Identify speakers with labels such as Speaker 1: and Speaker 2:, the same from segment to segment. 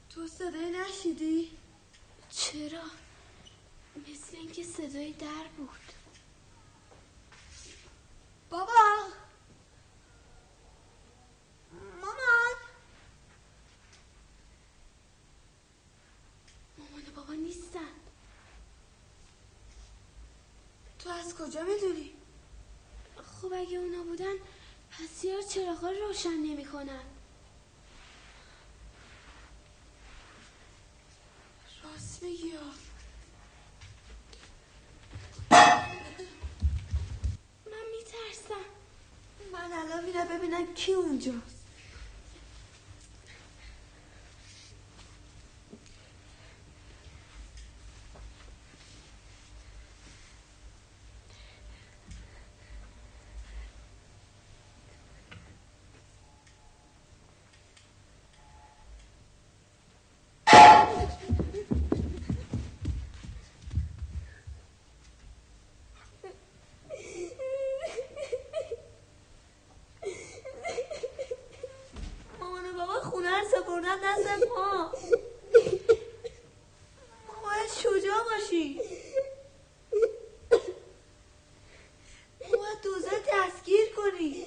Speaker 1: تو صدای نشیدی؟
Speaker 2: چرا؟ مثل اینکه صدای در بود.
Speaker 1: بابا مامان
Speaker 2: و بابا نیستن.
Speaker 1: تو از کجا میدونی؟
Speaker 2: خب اگه اونا بودن پس چرا چراغا رو روشن نمی کنن؟
Speaker 1: راست میگی ها.
Speaker 2: من میترسم.
Speaker 1: من الان میرم ببینم کی اونجاست. دست ما باید شجاع باشی. باید دوزه دستگیر کنی.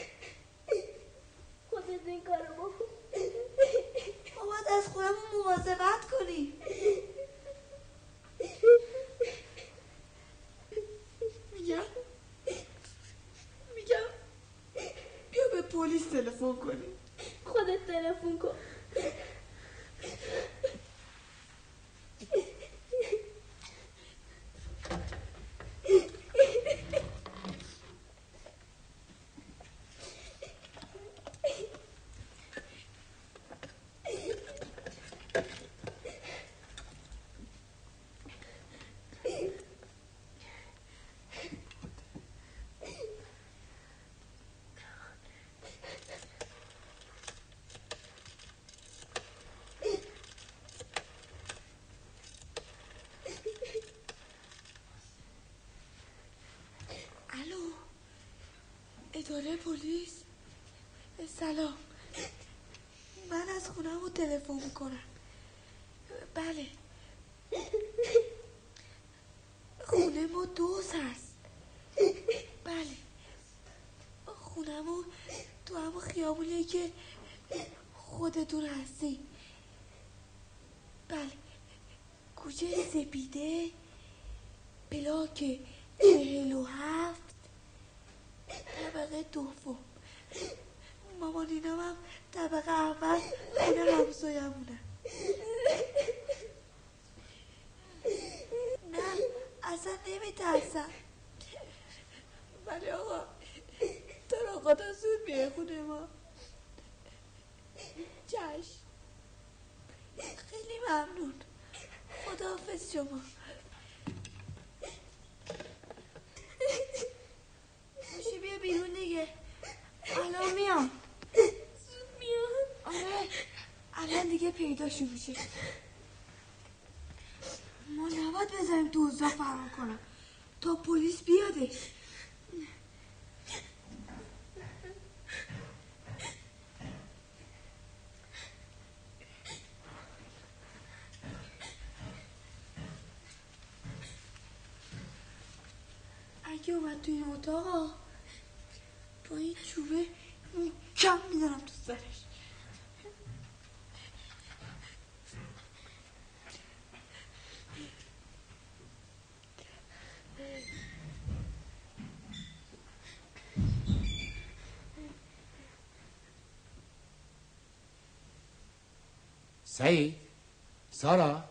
Speaker 2: خودت این کارو بکن.
Speaker 1: باید از خودمون مواظبت کنی. میگم بیا به پلیس تلفن کنی.
Speaker 2: خودت تلفن کن.
Speaker 1: اداره پلیس. سلام، من از خونه‌مو تلفن میکنم. بله، خونه ما دوست هست. بله، خونه‌مو تو همون خیابونیه که خودتون هستی. بله، کوچه سپیده، بلاک 47، طبقه دوم. مامانینم هم طبقه اول خونه همسایه‌مونه. نه اصلا نمیترسم. ولی آقا تو رو خدا زود بیای خونه ما. چشم، خیلی ممنون. خداحافظ شما. خوشی بیا بیرون دیگه. الان میام.
Speaker 2: زود میام.
Speaker 1: آره الان دیگه پیداشو میشه. ما نباید بذاریم دوزا فرار کنم تا پلیس بیادش. اگه اومد توی این اتاق با این چوبه کم میدارم تو سرش.
Speaker 3: سعید؟ سارا؟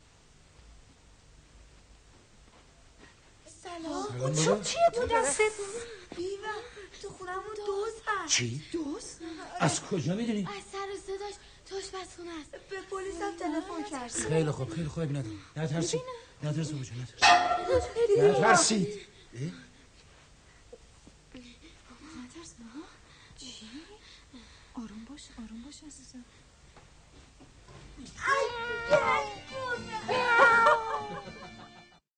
Speaker 1: سلام.
Speaker 3: اون
Speaker 1: چیه تو دستت؟ بیوه تو خونمون دوز هست.
Speaker 3: چی؟
Speaker 1: دوز؟
Speaker 3: از کجا میدونی؟
Speaker 2: از سر و صداش آشپزخونه است.
Speaker 1: به پلیس هم تلفن کردی.
Speaker 3: خیلی خوب ببینم. نترسید بابا جان، نترسید.
Speaker 4: نترس بابا. چی؟ آروم باش عزیزم.
Speaker 1: ای